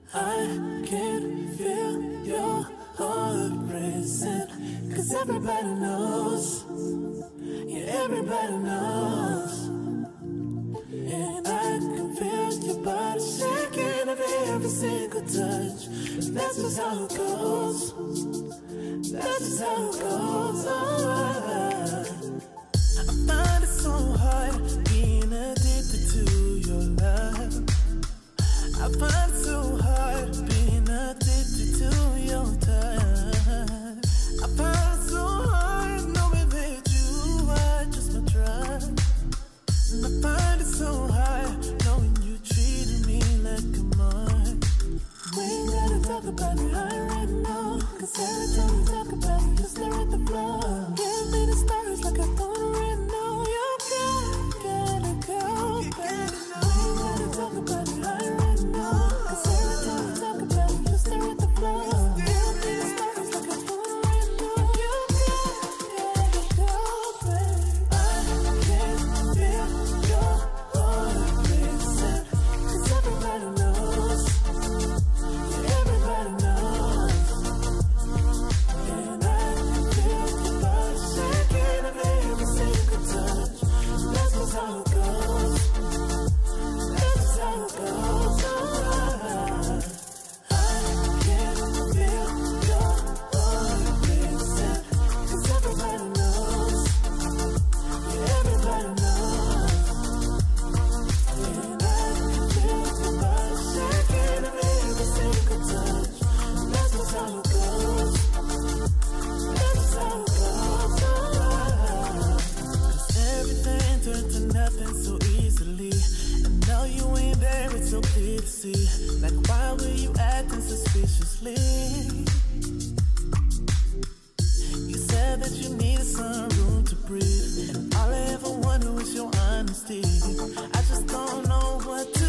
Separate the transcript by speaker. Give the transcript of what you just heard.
Speaker 1: I can feel your heart racing, 'cause everybody knows, yeah, everybody knows. And I can feel your body shaking every single touch. That's just how it goes. That's just how it goes. I find it so hard being addicted to your love. I find it so hard being addicted to your touch. I find it so hard knowing that you are just my drug. And I find it so hard knowing you treated me like a mug. We ain't gotta talk about it right now, 'cause every time we talk about it, you stare at the floor. Give me the stars like I don't right now. You gotta go, baby. We ain't gotta talk about it right now, 'cause every time we talk about it, you stare at the floor. Give me the stars like I don't right now. You gotta go, baby. I can feel your heart racing, 'cause everybody knows, yeah, everybody knows. And I can feel your body shaking every single touch. That's just how it goes. That's just how it goes. I can feel your heart racing, 'cause everybody knows, yeah, everybody knows. And I can feel your body shaking every single touch. That's just how it goes. That's just how it goes. 'Cause everything turned to nothing so easily, and now you ain't there, it's so clear to see. Like, why were you acting suspiciously? You said that you needed some room to breathe, and all I ever wanted was your honesty. I just don't know what to